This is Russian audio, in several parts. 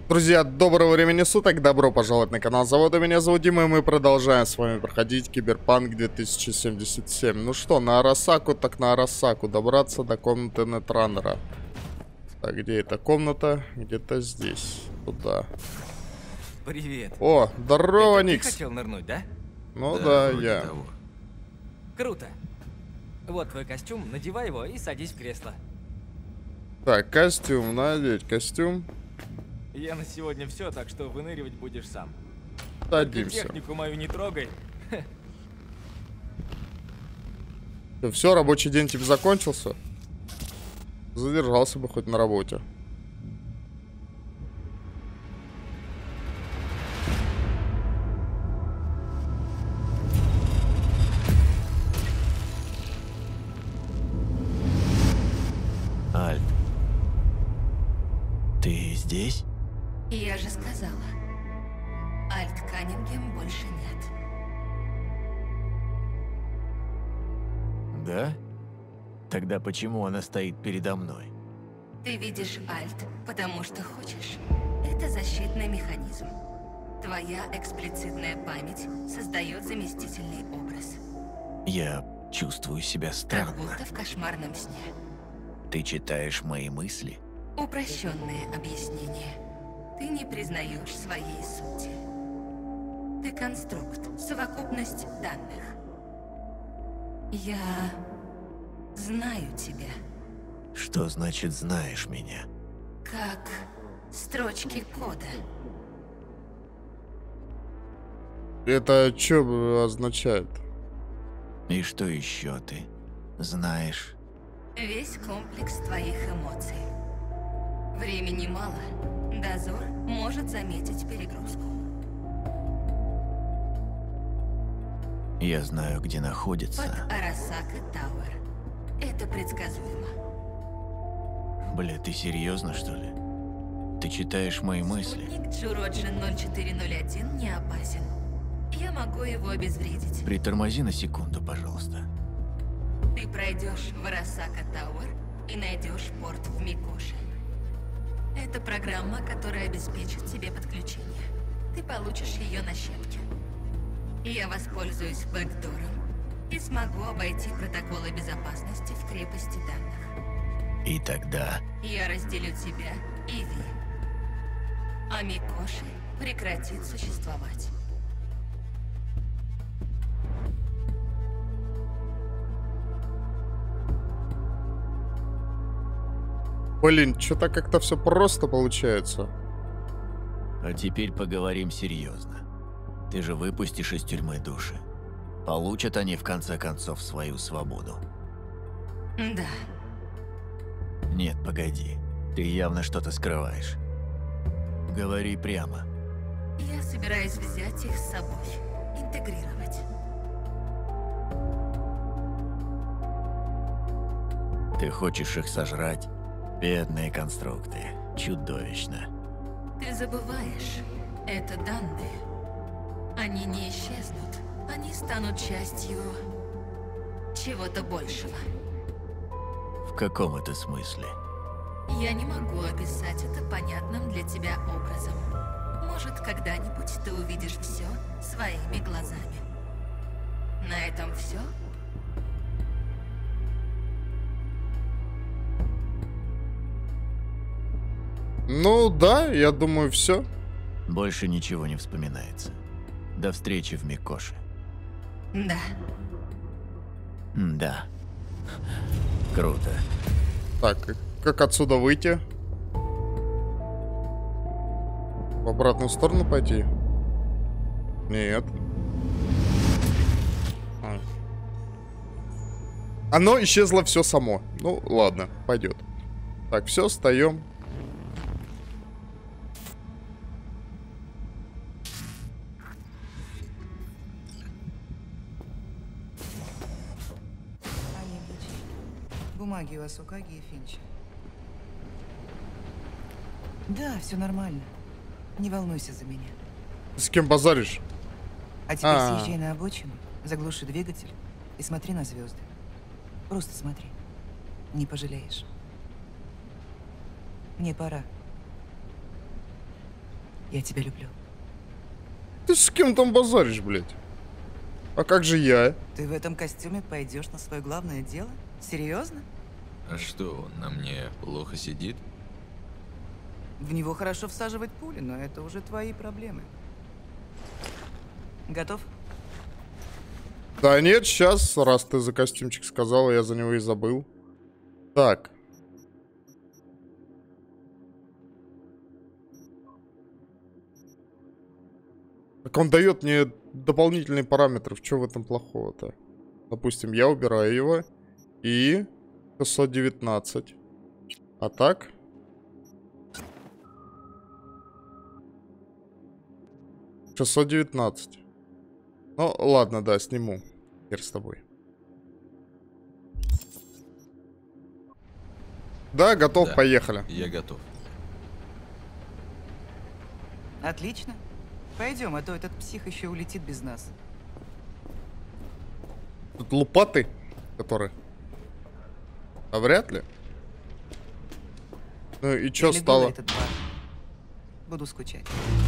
Друзья, доброго времени суток, добро пожаловать на канал Завода. Меня зовут Дима, и мы продолжаем с вами проходить Киберпанк 2077. Ну что, на Арасаку, так на Арасаку, добраться до комнаты Нетраннера. Так, где эта комната? Где-то здесь, туда. Привет. О, здорово, Это Никс. ты хотел нырнуть, да? Ну да, вроде я. того. Круто. Вот твой костюм, надевай его и садись в кресло. Так, костюм, надеть костюм. Я на сегодня все, так что выныривать будешь сам. Садимся. Технику мою не трогай. Все, рабочий день тебе закончился? Задержался бы хоть на работе. Альт, ты здесь? Я же сказала, Альт Каннингем больше нет. Да? Тогда почему она стоит передо мной? Ты видишь Альт, потому что хочешь. Это защитный механизм. Твоя эксплицитная память создает заместительный образ. Я чувствую себя Как странно. будто в кошмарном сне. Ты читаешь мои мысли? Упрощенное объяснение. Ты не признаешь своей сути. Ты конструкт, совокупность данных. Я знаю тебя, Что значит знаешь меня? как строчки кода. Это что означает? И что еще ты знаешь? Весь комплекс твоих эмоций. Времени мало. Дозор может заметить перегрузку. Я знаю, где Под находится. Арасака Тауэр. Это предсказуемо. Бля, ты серьезно, что ли? Ты читаешь мои мысли? Спутник Джуроджи 0401 не опасен. Я могу его обезвредить. Притормози на секунду, пожалуйста. Ты пройдешь в Арасака Тауэр и найдешь порт в Микоше. Это программа, которая обеспечит тебе подключение. Ты получишь ее на щепке. Я воспользуюсь бэкдором и смогу обойти протоколы безопасности в крепости данных. И тогда... Я разделю тебя и Ви. А Микоши прекратит существовать. Блин, что-то как-то все просто получается. А теперь поговорим серьезно. Ты же выпустишь из тюрьмы души. Получат они в конце концов свою свободу. Да, Нет, погоди. Ты явно что-то скрываешь. Говори прямо. я собираюсь взять их с собой, интегрировать. Ты хочешь их сожрать? Бедные конструкты. Чудовищно. Ты забываешь, это данные. Они не исчезнут. Они станут частью чего-то большего. В каком это смысле? Я не могу описать это понятным для тебя образом. Может, когда-нибудь ты увидишь все своими глазами. На этом все? Ну да, я думаю, все. Больше ничего не вспоминается. До встречи в Микоше. Да. Да. Круто. Так, как отсюда выйти? В обратную сторону пойти? Нет. А. Оно исчезло все само. Ну, ладно, пойдет. Так, все, встаем. Бумаги у Асукаги и Финча. Да, все нормально. Не волнуйся за меня. С кем базаришь? А теперь А. съезжай на обочину, заглуши двигатель и смотри на звезды. Просто смотри. Не пожалеешь. Мне пора. Я тебя люблю. Ты с кем там базаришь, блядь? А как же я? Ты в этом костюме пойдешь на свое главное дело? Серьезно? А что, он на мне плохо сидит? В него хорошо всаживать пули, но это уже твои проблемы. Готов? Да нет, сейчас, раз ты за костюмчик сказала, я за него и забыл. Так. Так он дает мне дополнительные параметры. Что в этом плохого-то? Допустим, я убираю его. И 619. А так? — 619. Ну, ладно, да, сниму. Хер с тобой. Да, готов, Да, поехали. Я готов. Отлично. Пойдем, а то этот псих еще улетит без нас. Тут лопаты, которые... А вряд ли. Ну и чё Или стало? голый этот бар. Буду скучать.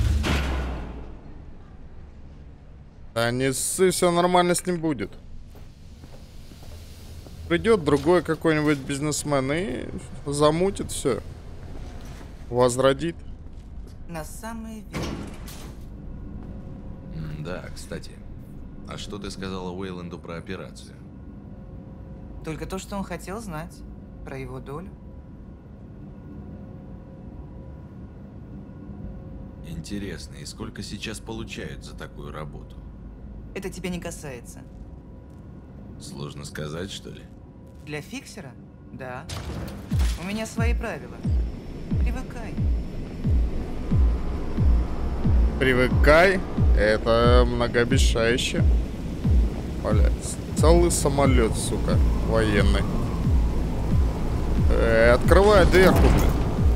Да не ссы, все нормально с ним будет. Придет другой какой-нибудь бизнесмен и замутит все. Возродит. На самые верные. Да, кстати. А что ты сказала Уэйленду про операцию? Только то, что он хотел знать. Про его долю. Интересно, и сколько сейчас получают за такую работу? Это тебя не касается. Сложно сказать, что ли? Для фиксера? Да. У меня свои правила. Привыкай. Привыкай. Это многообещающе. Блять, целый самолет, сука, военный. Открывай дверку, блин.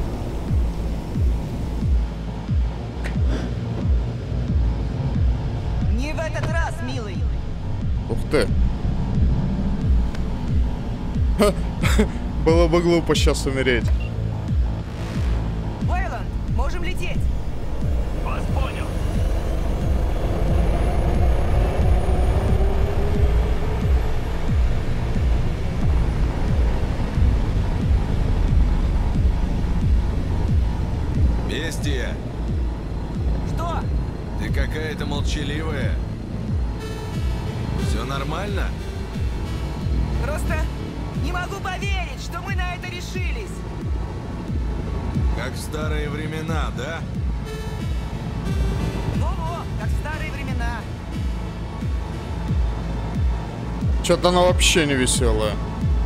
Не в этот раз, милый. Ух ты. Было бы глупо сейчас умереть. Уэйланд, можем лететь. Вас понял. Бестия, Что? ты какая-то молчаливая. Все нормально? Просто не могу поверить, что мы на это решились. Как в старые времена, да? Во-во, как в старые времена. Что-то она вообще не веселая.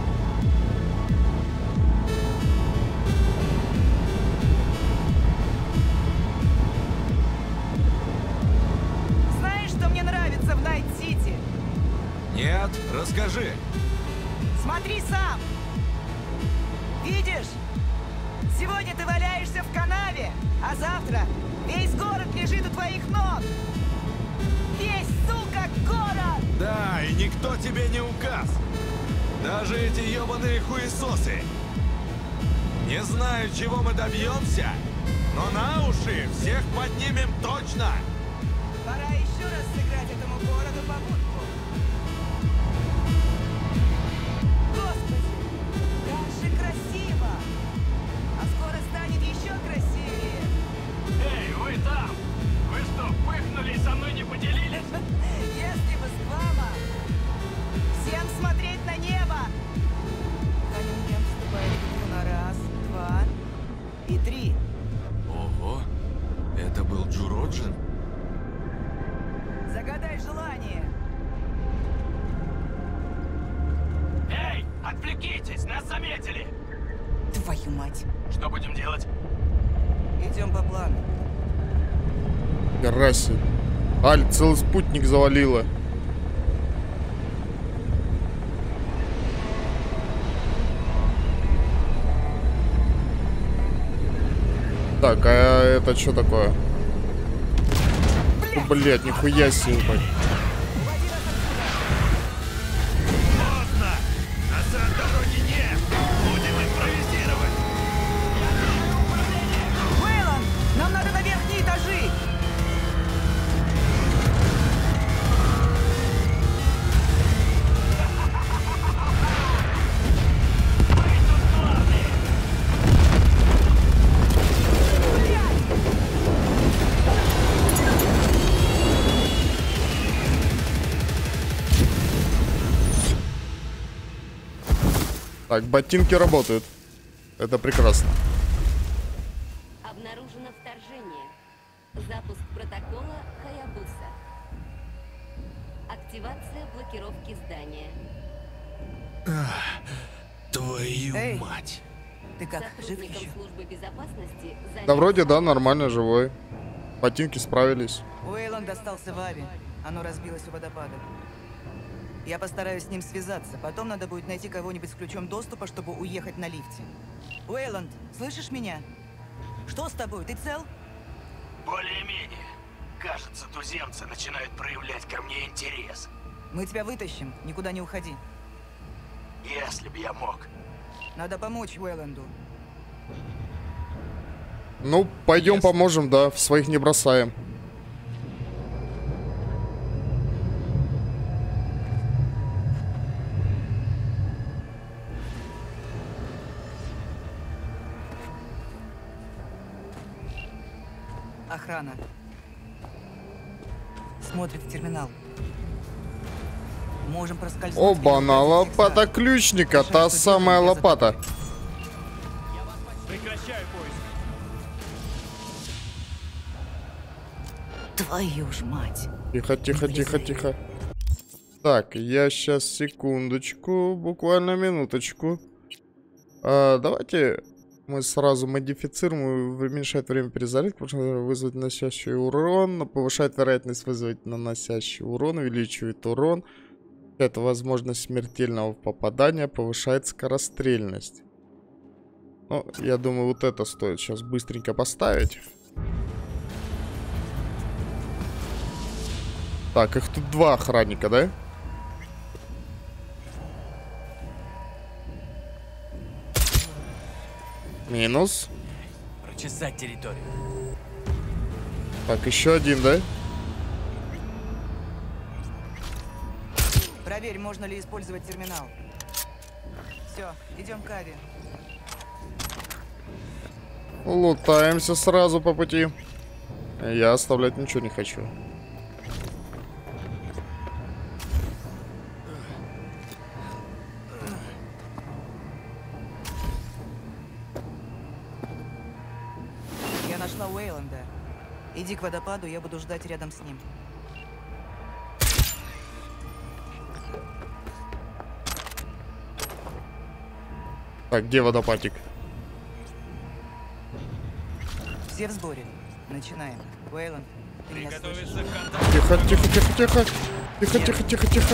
Знаешь, что мне нравится в Найт-Сити? Нет? Расскажи. Смотри сам. Видишь? Сегодня ты валяешься в канаве, а завтра весь город лежит у твоих ног. Весь, сука, город! Да, и никто тебе не указ. Даже эти ебаные хуесосы. Не знаю, чего мы добьемся, но на уши всех поднимем точно. Пора еще раз сыграть этому городу попутку. Господи, как же красиво! А скоро станет еще красивее. Эй, вы там! Вы что, пыхнули и со мной не поделились? Если бы с Гвама. Всем смотреть на небо! Каннингем вступает в игру на раз, два и три. Ого, это был Джуроджин? Загадай желание. Эй, отвлекитесь, нас заметили! Твою мать. Что будем делать? Идем по плану. Раси. Аль, целый спутник завалила. Так, а это что такое? Блять, нихуя себе, ебать. Поздно! Назад дороги нет! Будем импровизировать! Уэйланд, нам надо на верхние этажи. Так, ботинки работают. Это прекрасно. Обнаружено вторжение. Запуск протокола Хаябуса. Активация блокировки здания. Твою Эй. мать. Ты как, жив Сотрудникам еще? службы безопасности Да вроде да, нормально, живой. Ботинки справились. Уэйланд остался в Ави. Оно разбилось у водопада. Я постараюсь с ним связаться. Потом надо будет найти кого-нибудь с ключом доступа, чтобы уехать на лифте. Уэйланд, слышишь меня? Что с тобой? Ты цел? Более-менее. Кажется, туземцы начинают проявлять ко мне интерес. Мы тебя вытащим. Никуда не уходи. Если бы я мог. Надо помочь Уэйланду. Ну, пойдем поможем, да. Своих не бросаем. Охрана. Смотрит в терминал. Можем проскользнуть. Оба-на, лопата ключника. Та самая лопата. Прекращаю поиск. Твою ж мать. Тихо, тихо, тихо, тихо. Так, я сейчас, секундочку, буквально минуточку. Давайте мы сразу модифицируем, уменьшает время перезарядки, вызвать наносящий урон, повышает вероятность вызвать наносящий урон, увеличивает урон. Это возможность смертельного попадания, повышает скорострельность. Ну, я думаю, вот это стоит сейчас быстренько поставить. Так, их тут два охранника, да? Минус. Прочесать территорию. Так, еще один, да? Проверь, можно ли использовать терминал. Все, идем к Ави. Лутаемся сразу по пути. Я оставлять ничего не хочу. Я нашла Уэйланда. Иди к водопаду, я буду ждать рядом с ним. Так, где водопадик? Все в сборе. Начинаем. Уэйланд, ты меня слышишь? Тихо, тихо, тихо, тихо. Тихо, тихо, тихо, тихо.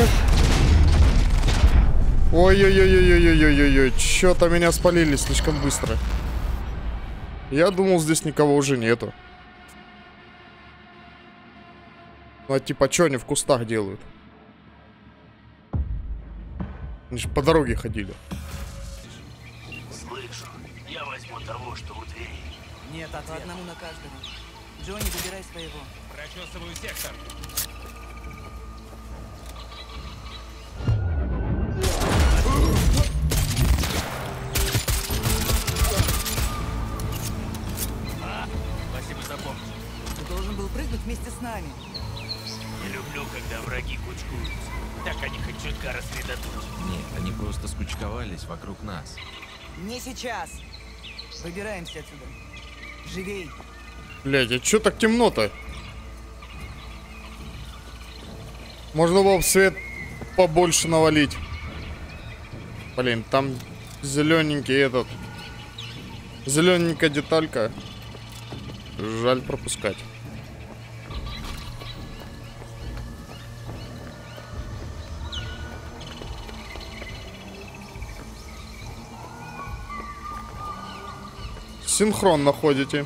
Ой-ой-ой-ой-ой-ой-ой-ой. Чё-то меня спалили слишком быстро. Я думал, здесь никого уже нету. Ну а типа, чё они в кустах делают? Они же по дороге ходили. Слышу. Я возьму того, что у двери. Нет По ответа. одному на каждого. Джонни, выбирай своего. Прочесываю сектор. Спасибо за помощь. Ты должен был прыгнуть вместе с нами. Не люблю, когда враги кучкуются. Так они хоть чутка рассредоточат. Нет, они просто скучковались вокруг нас. Не сейчас. Выбираемся отсюда. Живей. Блядь, а чё так темно-то? Можно было бы свет побольше навалить. Блин, там зелененький этот. Зелененькая деталька. Жаль пропускать. Синхрон находите.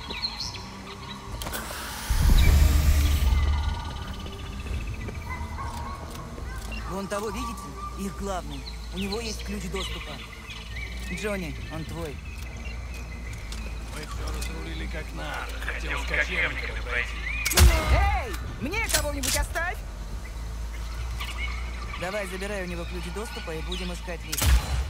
Вон того, видите? Их главный. У него есть ключ доступа. Джонни, он твой. Мы все разрулили как надо. Хотел с кочевниками пройти. Эй! Мне кого-нибудь оставь! Давай, забирай у него ключ доступа и будем искать лифт.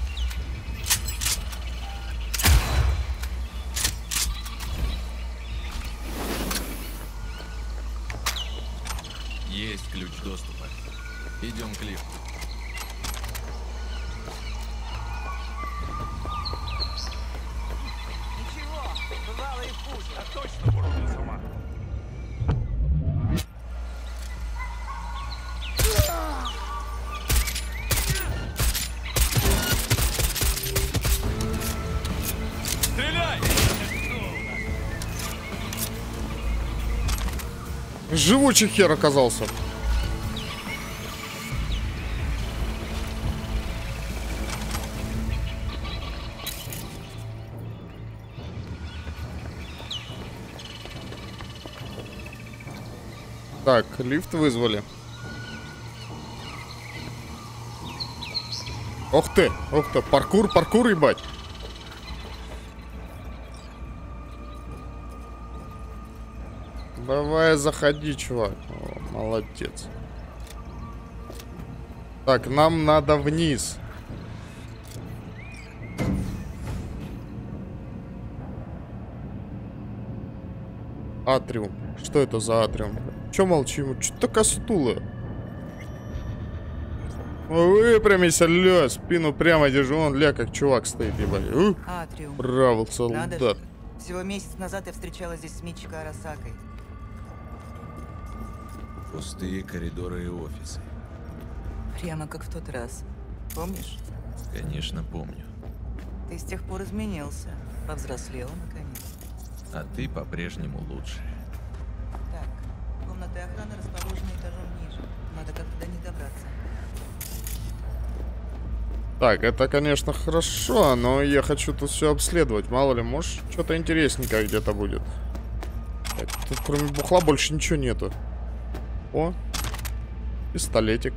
Есть ключ доступа. Идем к лифту. Живучий хер оказался. Так, лифт вызвали. Ох ты, паркур, ебать. Давай, заходи, чувак. О, молодец. Так, нам надо вниз. Атриум. Что это за атриум? Чё молчим? Чё такая стула? Выпрямись, ля, спину прямо держи. Он, ля, как чувак стоит, ебать. Атриум. Браво, Надо солдат. же. Всего месяц назад я встречалась здесь с Мичико Арасакой. Пустые коридоры и офисы. Прямо как в тот раз. Помнишь? Конечно, помню. Ты с тех пор изменился. Повзрослел, наконец. А ты по-прежнему лучше. Так, комнаты охраны расположены этажом ниже. Надо как-то до них добраться. Так, это, конечно, хорошо, но я хочу тут все обследовать. Мало ли, может, что-то интересненькое где-то будет. Так, тут кроме бухла больше ничего нету. О, пистолетик.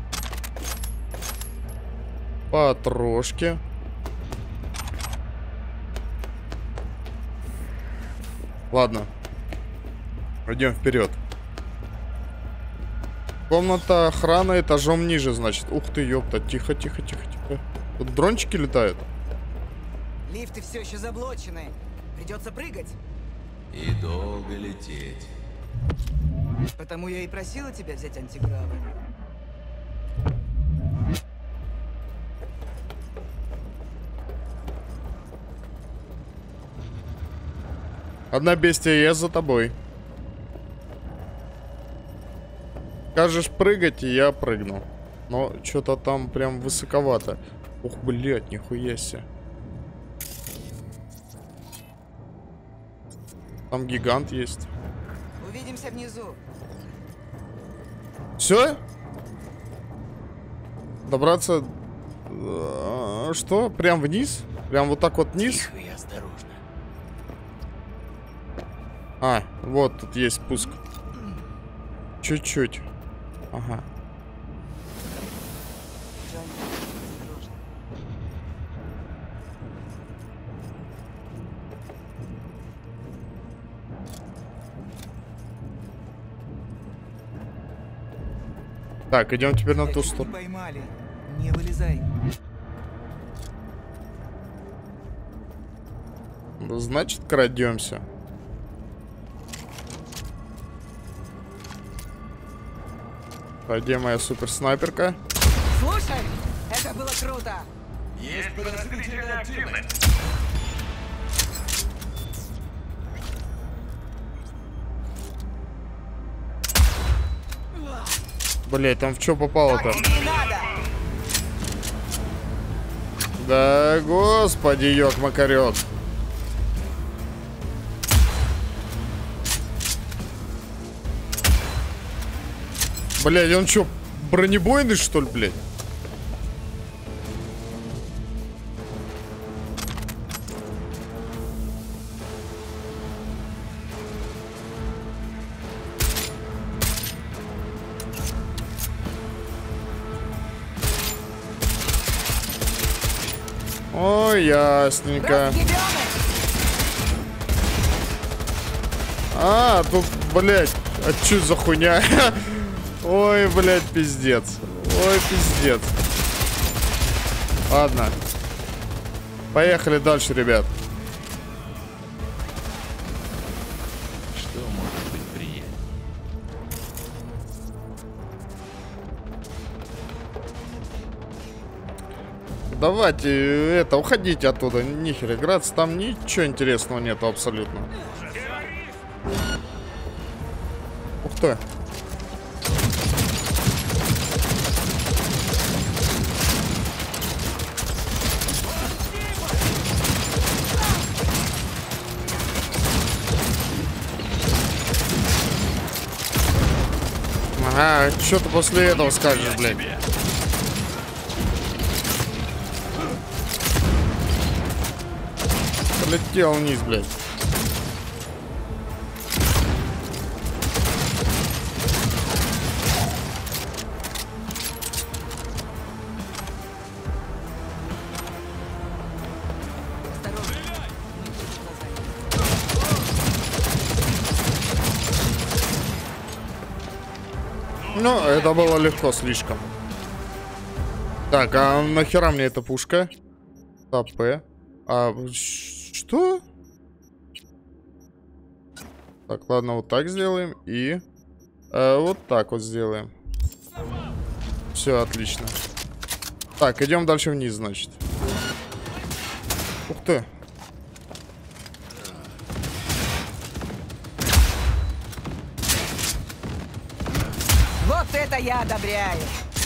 Патрошки. Ладно. Идем вперед. Комната охраны этажом ниже, значит. Ух ты, ёпта. Тихо, тихо, тихо, тихо. Тут дрончики летают. Лифты все еще заблочены. Придется прыгать. И долго лететь. Потому я и просила тебя взять антигравы. Одна бестия, я за тобой. Скажешь прыгать, и я прыгну. Но что-то там прям высоковато. Ух, блядь, нихуя себе. Там гигант есть. Увидимся внизу. Все? Добраться... Что? Прям вниз? Прям вот так вот вниз? Тихо и осторожно. А, вот тут есть спуск. Чуть-чуть. Ага. Так, идем теперь на ту сторону. Поймали. Не вылезай. Значит, крадемся. А где моя суперснайперка? Слушай, это было круто. Есть подозрительная активность. Блять, там в чё попало-то? Не надо. Да, господи, ёк-макарёк. Блять, он чё, бронебойный, что ли, блядь? Ой, ясненько. А, тут, блядь, а чё за хуйня? Ой, блядь, пиздец. Ой, пиздец. Ладно. Поехали дальше, ребят. Что может быть приятнее? Давайте, это, уходите оттуда. Нихер играться, там ничего интересного нету абсолютно. Ух ты. А, что ты после этого скажешь, блядь? Полетел вниз, блядь. Ну, это было легко слишком. Так, а нахера мне эта пушка? АП. А, что? Так, ладно, вот так сделаем. И вот так вот сделаем. Все, отлично. Так, идем дальше вниз, значит. Ух ты. Вот это я одобряю.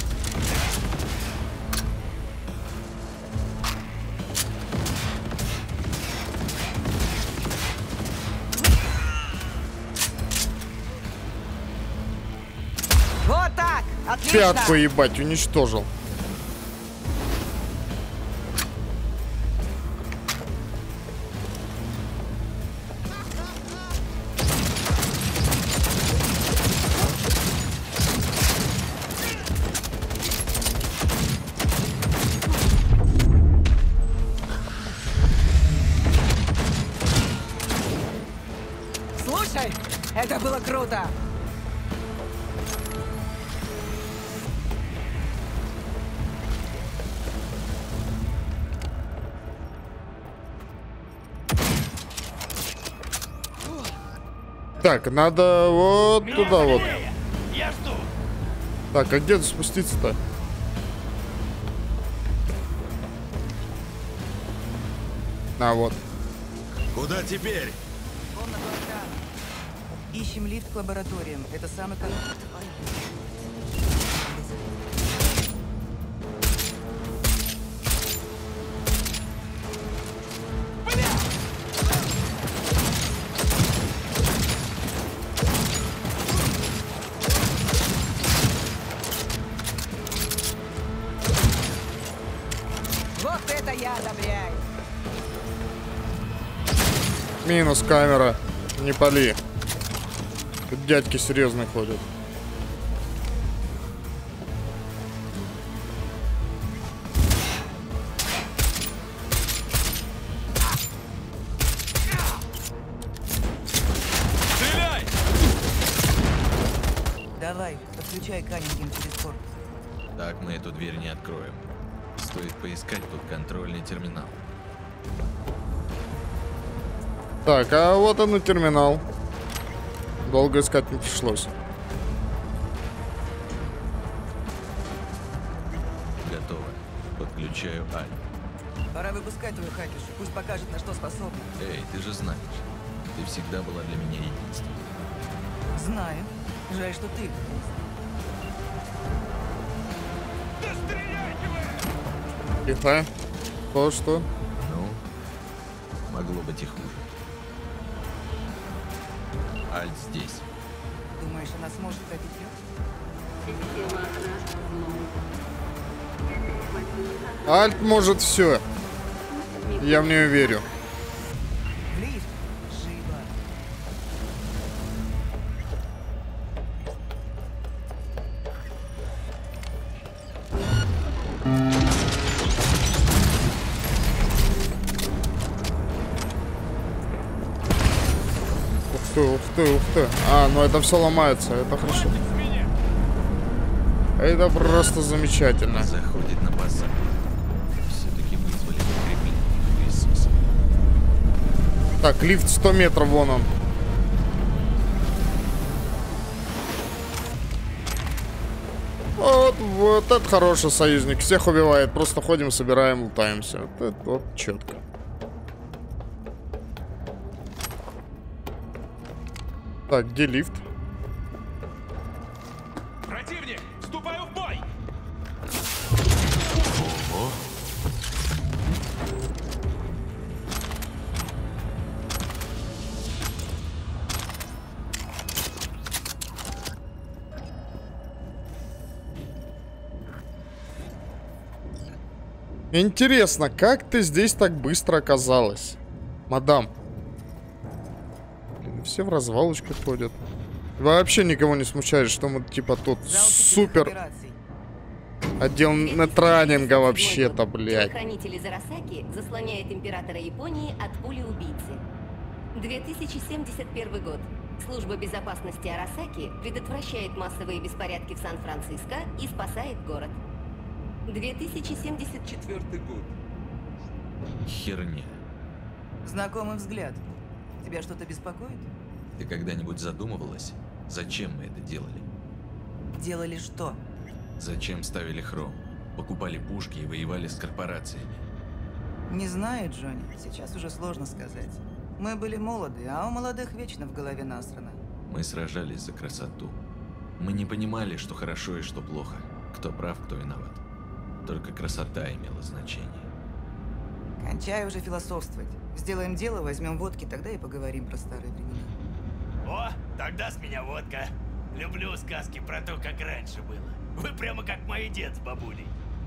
Вот так! Отлично! Пятку, ебать, уничтожил. Слушай, это было круто! Так, надо вот туда вот. Я жду. Так, а где спуститься-то? А, вот. Куда теперь? Комната охраны. Ищем лифт к лабораториям. Это самый конец. Вот это я одобряю. Минус камера. Не пали. Тут дядьки серьезные ходят. Стреляй! Давай, подключай Каннингем через корпус. Так мы эту дверь не откроем. Стоит поискать тут контрольный терминал. Так, а вот он и терминал. Долго искать не пришлось. Готово. Подключаю Аль. Пора выпускать твою хакершу. Пусть покажет, на что способна. Эй, ты же знаешь. Ты всегда была для меня единственной. Знаю. Жаль, что ты. Тихо. Что? Ну, могло быть и хуже. Аль здесь. Думаешь, она сможет пробить лед? Альт может все. Я в нее верю. В лифт? Живо. Ух ты. А, ну это все ломается, это хорошо. Это просто замечательно. Заходит на посадку. Все-таки вызвали подкрепление Иисуса. Так, лифт 100 метров, вон он. Вот это хороший союзник. Всех убивает. Просто ходим, собираем, лутаемся. Вот это вот четко. Так, где лифт? Противник, вступаю в бой! Ого. Интересно, как ты здесь так быстро оказалась, мадам? Блин, все в развалочку ходят. Вообще никого не смущает, что мы типа тут супер отдел нетранинга вообще-то, блядь. Хранитель из Арасаки заслоняет императора Японии от пули-убийцы. 2071 год. Служба безопасности Арасаки предотвращает массовые беспорядки в Сан-Франциско и спасает город. 2074 год. Херня. Знакомый взгляд. Тебя что-то беспокоит? Ты когда-нибудь задумывалась, зачем мы это делали? Делали что? Зачем ставили хром? Покупали пушки и воевали с корпорациями? Не знаю, Джонни. Сейчас уже сложно сказать. Мы были молоды, а у молодых вечно в голове насрано. Мы сражались за красоту. Мы не понимали, что хорошо и что плохо. Кто прав, кто виноват. Только красота имела значение. Кончай уже философствовать. Сделаем дело, возьмем водки, тогда и поговорим про старые времена. О, тогда с меня водка. Люблю сказки про то, как раньше было. Вы прямо как мой дед с бабулей.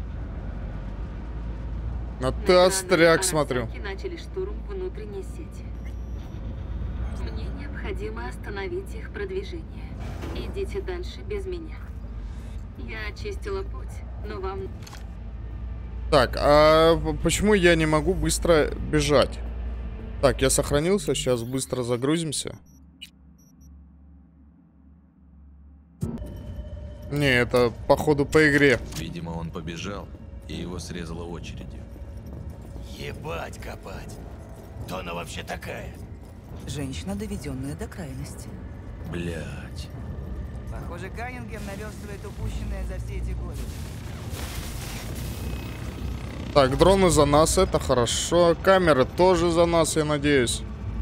А ты остряк, смотрю. Начали штурм внутренней сети. Мне необходимо остановить их продвижение. Идите дальше без меня. Я очистила путь, но вам... Так, а почему я не могу быстро бежать? Так, я сохранился, сейчас быстро загрузимся. Не, это походу по игре. Видимо, он побежал, и его срезало очередью. Ебать копать. Кто она вообще такая? Женщина, доведенная до крайности. Блять. Похоже, Каннингем наверстывает упущенное за все эти годы. Так, дроны за нас, это хорошо. Камеры тоже за нас, я надеюсь.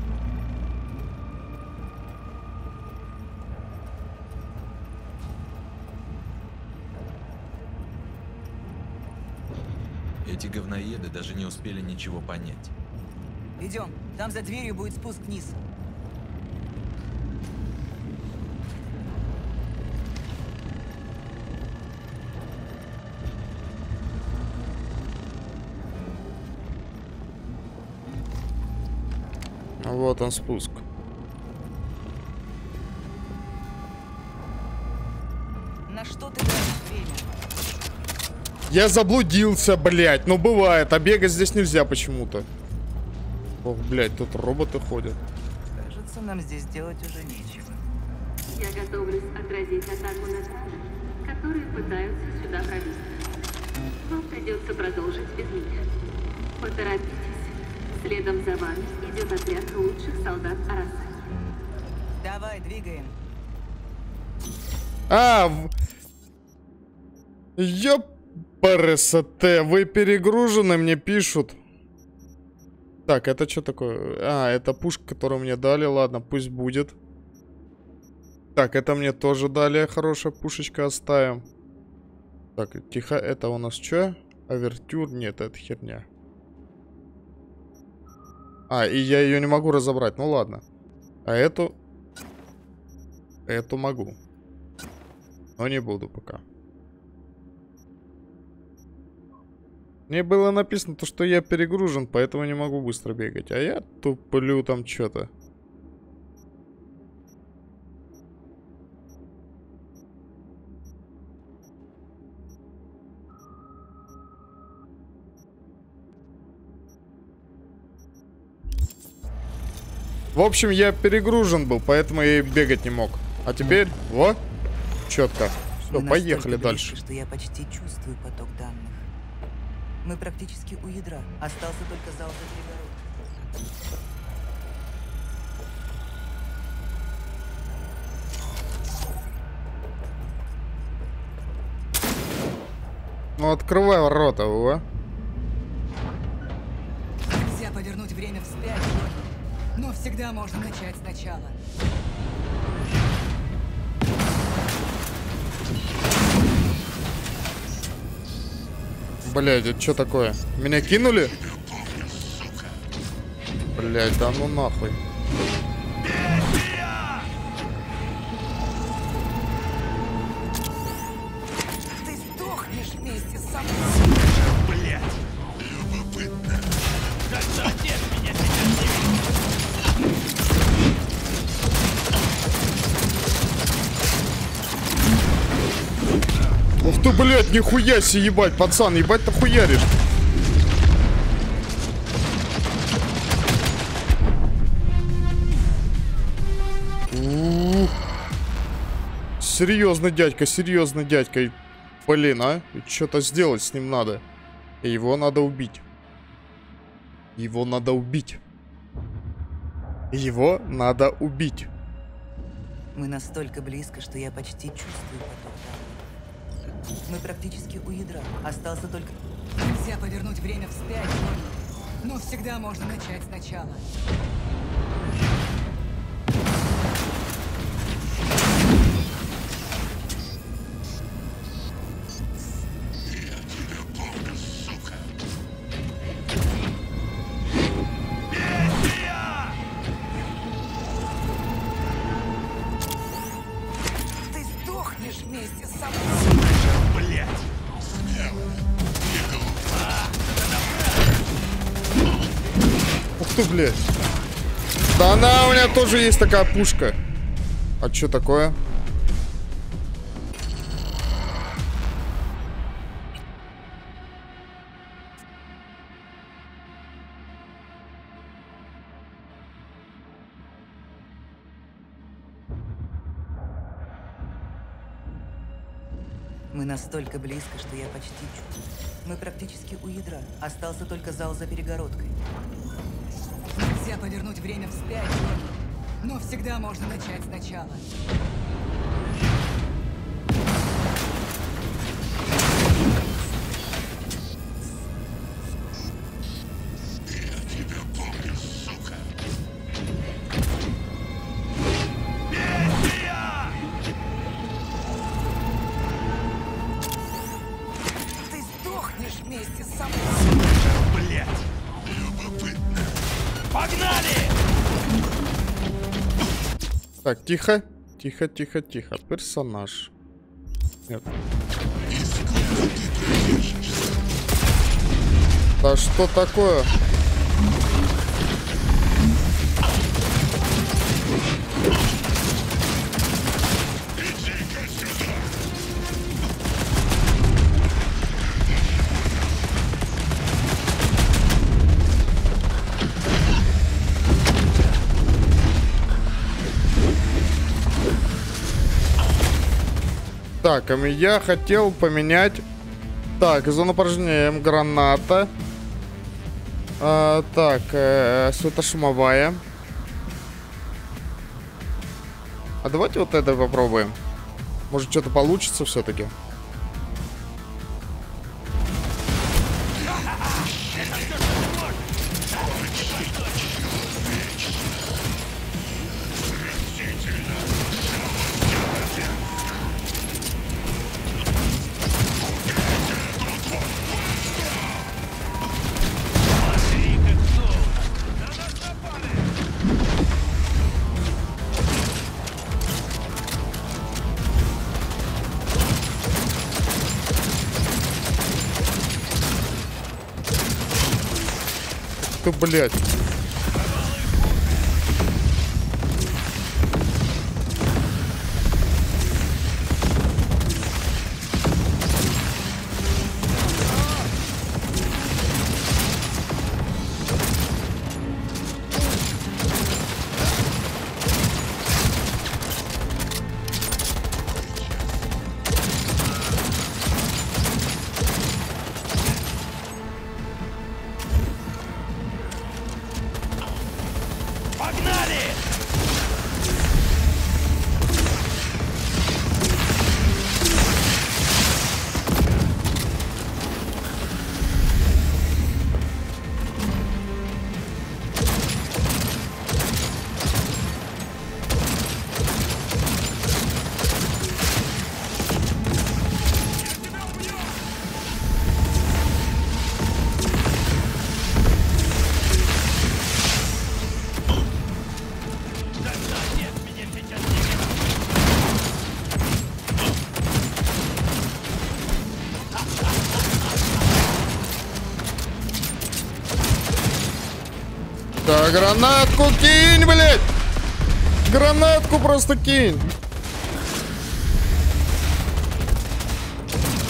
Эти говноеды даже не успели ничего понять. Идем, там за дверью будет спуск вниз. Вот он спуск. На что ты тратишь время? Я заблудился, блядь. Ну бывает, а бегать здесь нельзя почему-то. Ох, блядь, тут роботы ходят. Кажется, нам здесь делать уже нечего. Я готовлюсь отразить атаку на стражи, которые пытаются сюда пробиться. Вам придется продолжить без меня. Поторопитесь. Следом за вами идет отряд лучших солдат Арасаки. Давай, двигаем. Ёпарасоте, вы перегружены, мне пишут. Так, это что такое? А, это пушка, которую мне дали. Ладно, пусть будет. Так, это мне тоже дали. Хорошая пушечка, оставим. Так, тихо, это у нас что? Авертюр? Нет, это херня. А, и я ее не могу разобрать. Ну ладно. А эту... Эту могу. Но не буду пока. Мне было написано то, что я перегружен, поэтому не могу быстро бегать. А я туплю там что-то. В общем, я перегружен был, поэтому я и бегать не мог. А теперь, вот, четко. Все, поехали дальше. Что я почти чувствую поток данных. Мы практически у ядра. Остался только зал за перегородкой. Ну, открывай ворота, во. Нельзя повернуть время вспять, но всегда можно начать сначала. Блядь, это что такое? Меня кинули? Блядь, да ну нахуй. Ты сдохнешь вместе со мной. Блять! Ух ты, блядь, нихуя себе, ебать, пацан, ебать ты хуяришь. Серьезно, дядька, серьезно, дядька. Блин, а? Что-то сделать с ним надо. И его надо убить. Его надо убить. Его надо убить. Мы настолько близко, что я почти чувствую поток. Мы практически у ядра. Остался только... Нельзя повернуть время вспять, но всегда можно начать сначала. Ух ты, блядь. Да она, у меня тоже есть такая пушка. А что такое? Мы настолько близко, что я почти чувствую. Мы практически у ядра. Остался только зал за перегородкой. Нельзя повернуть время вспять, но всегда можно начать сначала. Я тебя помню, сука. Ты сдохнешь вместе со мной. Блять. Любопытно. Погнали! Так, тихо. Тихо, тихо, тихо. Персонаж. Нет. Да что такое? Так, я хотел поменять... Так, зона поражения граната. Так, светошумовая. А давайте вот это попробуем. Может, что-то получится все-таки. Ты, блядь. Да, гранатку кинь, блядь! Гранатку просто кинь!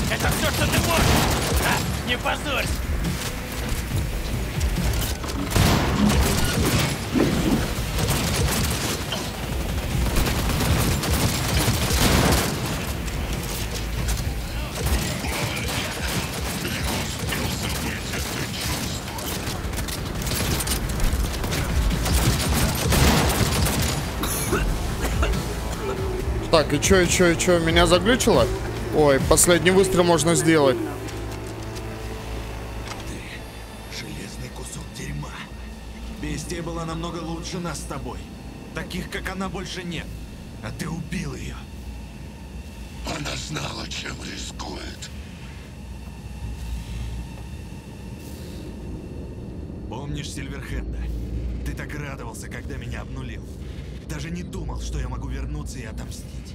Это все, что ты можешь! А, не позорься! Так, и чё? Меня заглючило? Ой, последний выстрел можно сделать. Ты железный кусок дерьма. Бестия была намного лучше нас с тобой. Таких, как она, больше нет. А ты убил ее. Она знала, чем рискует. Помнишь Сильверхенда? Ты так радовался, когда меня обнулил. Даже не думал, что я могу вернуться и отомстить.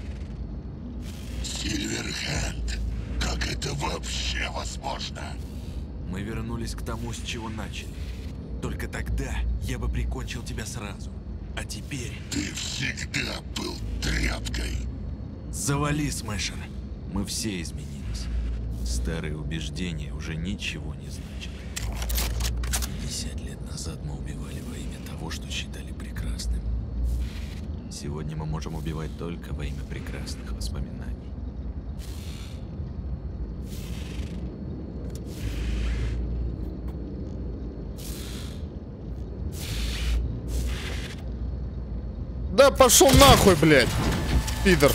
Сильверхенд? Как это вообще возможно? Мы вернулись к тому, с чего начали. Только тогда я бы прикончил тебя сразу. А теперь... Ты всегда был тряпкой. Завали, Смешер. Мы все изменились. Старые убеждения уже ничего не значат. 50 лет назад мы убивали во имя того, что считали прекрасным. Сегодня мы можем убивать только во имя прекрасных воспоминаний. Да пошел нахуй, блядь, пидор.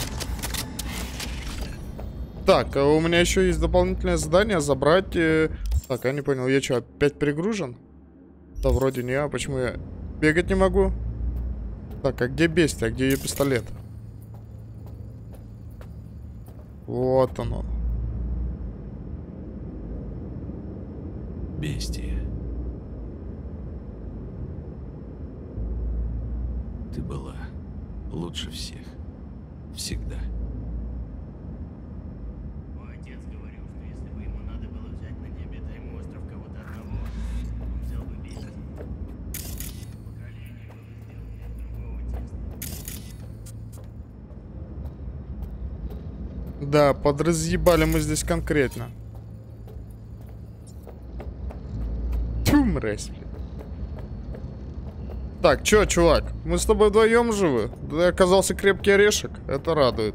Так, а у меня еще есть дополнительное задание забрать. Так, я не понял, я что, опять перегружен? Да вроде не, а почему я бегать не могу? Так, а где бестия, а где ее пистолет? Вот оно. Бестия. Ты была лучше всех. Всегда. Мой отец говорил, что если бы ему надо было взять на необитаемый остров кого-то одного, он взял бы Бестию. Поколение было сделано из другого теста. Да, подразъебали мы здесь конкретно. Тьфу, мразь. Так, чё, чувак? Мы с тобой вдвоем живы? Да, оказался крепкий орешек. Это радует.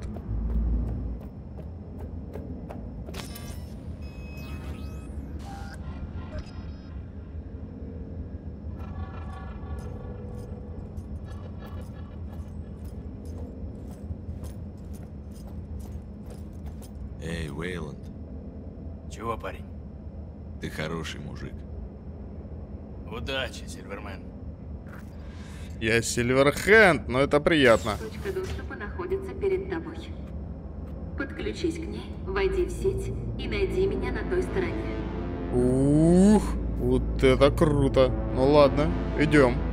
Эй, Уэйланд. Чего, парень? Ты хороший мужик. Удачи, Сильвермен. Я Сильверхенд, но это приятно. Точка доступа находится перед тобой. Подключись к ней, войди в сеть и найди меня на той стороне. Ух, вот это круто. Ну ладно, идем.